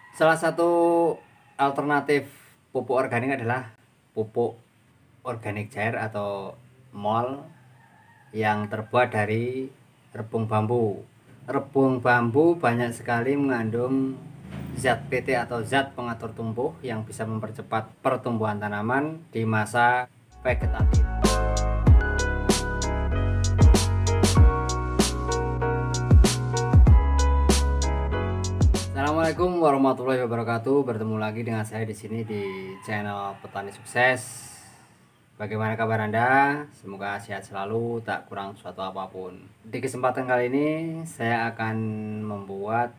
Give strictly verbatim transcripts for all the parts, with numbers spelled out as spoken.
Salah satu alternatif pupuk organik adalah pupuk organik cair atau mol yang terbuat dari rebung bambu. Rebung bambu banyak sekali mengandung zat P T atau zat pengatur tumbuh yang bisa mempercepat pertumbuhan tanaman di masa vegetatif. Assalamualaikum warahmatullahi wabarakatuh. Bertemu lagi dengan saya di sini di channel Petani Sukses. Bagaimana kabar Anda? Semoga sehat selalu, tak kurang suatu apapun. Di kesempatan kali ini saya akan membuat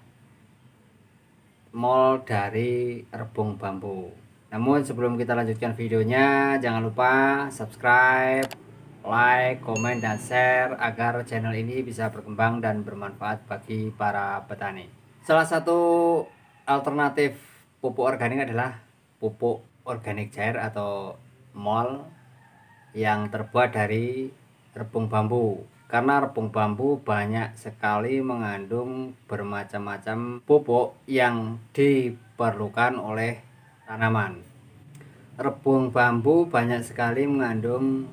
mol dari rebung bambu. Namun sebelum kita lanjutkan videonya, jangan lupa subscribe, like, komen, dan share agar channel ini bisa berkembang dan bermanfaat bagi para petani. Salah satu alternatif pupuk organik adalah pupuk organik cair atau mol yang terbuat dari rebung bambu. Karena rebung bambu banyak sekali mengandung bermacam-macam pupuk yang diperlukan oleh tanaman. Rebung bambu banyak sekali mengandung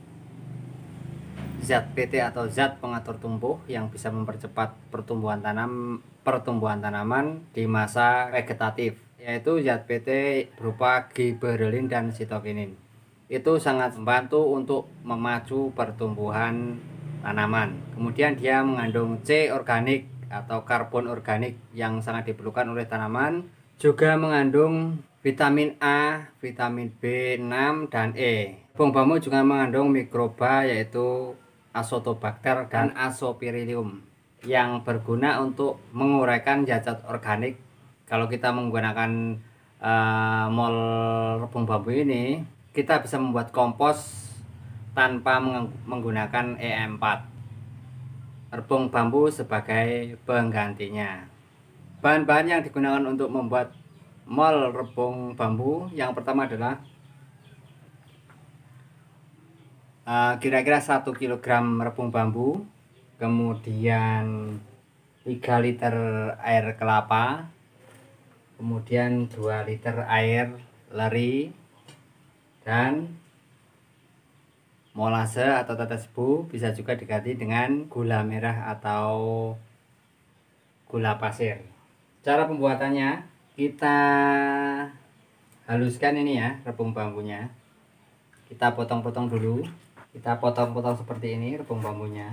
zat P T atau zat pengatur tumbuh yang bisa mempercepat pertumbuhan tanam pertumbuhan tanaman di masa vegetatif, yaitu zat P T berupa giberelin dan sitokinin. Itu sangat membantu untuk memacu pertumbuhan tanaman. Kemudian dia mengandung C organik atau karbon organik yang sangat diperlukan oleh tanaman, juga mengandung vitamin A, vitamin B enam, dan E. Rebung bambu juga mengandung mikroba yaitu Azotobacter dan Aspergillus yang berguna untuk menguraikan zat-zat organik. Kalau kita menggunakan uh, mol rebung bambu ini, kita bisa membuat kompos tanpa menggunakan E empat. Rebung bambu sebagai penggantinya. Bahan-bahan yang digunakan untuk membuat mol rebung bambu yang pertama adalah kira-kira uh, satu kilogram rebung bambu, kemudian tiga liter air kelapa, kemudian dua liter air leri, dan molase atau tetes bu, bisa juga diganti dengan gula merah atau gula pasir. Cara pembuatannya, kita haluskan ini ya rebung bambunya. Kita potong-potong dulu. Kita potong-potong seperti ini rebung bambunya.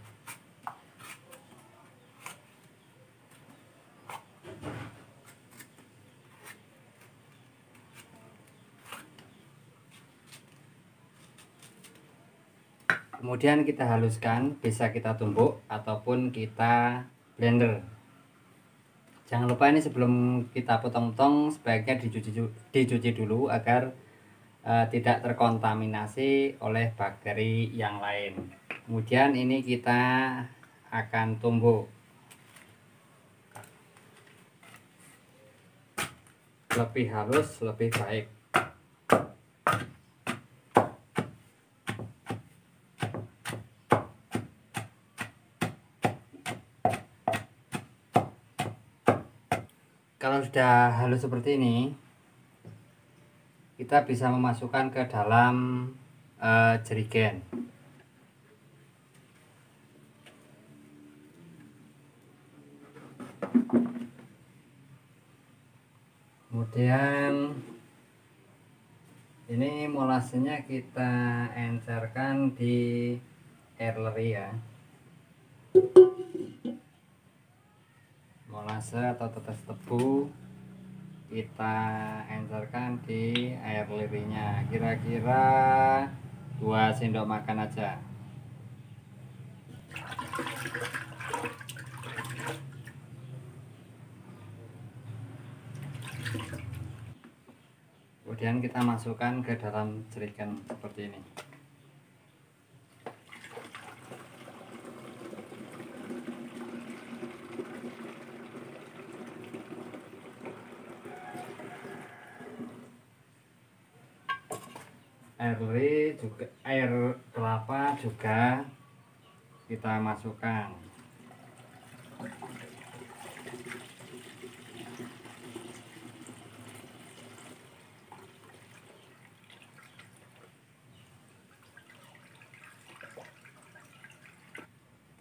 Kemudian kita haluskan, bisa kita tumbuk ataupun kita blender. Jangan lupa ini sebelum kita potong-potong sebaiknya dicuci, dicuci dulu agar uh, tidak terkontaminasi oleh bakteri yang lain. Kemudian ini kita akan tumbuk. Lebih halus lebih baik. Kalau sudah halus seperti ini, kita bisa memasukkan ke dalam uh, jerigen. Kemudian ini molasenya kita encerkan di air leri ya. Molase atau tetes tebu kita encerkan di air lerinya, kira-kira dua sendok makan aja. Kemudian kita masukkan ke dalam jerigen seperti ini. Air leri juga, air kelapa juga kita masukkan.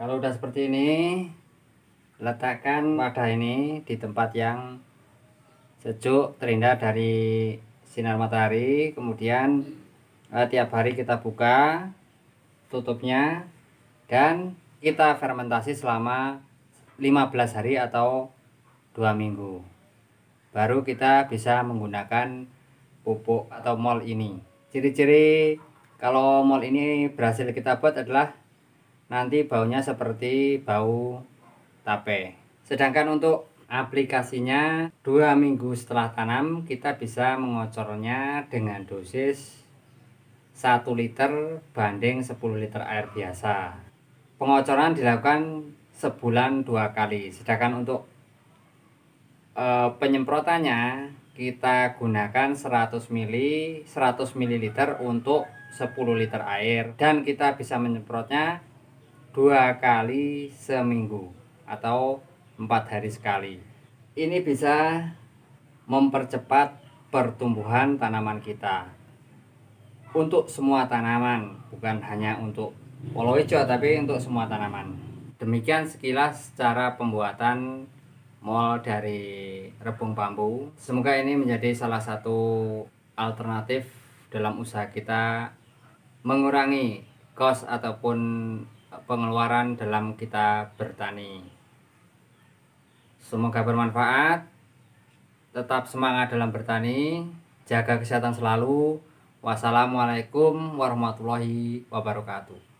Kalau udah seperti ini, letakkan wadah ini di tempat yang sejuk, terhindar dari sinar matahari. Kemudian eh, tiap hari kita buka tutupnya dan kita fermentasi selama lima belas hari atau dua minggu. Baru kita bisa menggunakan pupuk atau mol ini. Ciri-ciri kalau mol ini berhasil kita buat adalah nanti baunya seperti bau tape. Sedangkan untuk aplikasinya, dua minggu setelah tanam kita bisa mengocornya dengan dosis satu liter banding sepuluh liter air biasa. Pengocoran dilakukan sebulan dua kali. Sedangkan untuk e, penyemprotannya kita gunakan seratus mililiter untuk sepuluh liter air, dan kita bisa menyemprotnya dua kali seminggu atau empat hari sekali. Ini bisa mempercepat pertumbuhan tanaman kita untuk semua tanaman, bukan hanya untuk polo hijau tapi untuk semua tanaman. Demikian sekilas cara pembuatan mol dari rebung bambu. Semoga ini menjadi salah satu alternatif dalam usaha kita mengurangi kos ataupun pengeluaran dalam kita bertani. Semoga bermanfaat. Tetap semangat dalam bertani, jaga kesehatan selalu. Wassalamualaikum warahmatullahi wabarakatuh.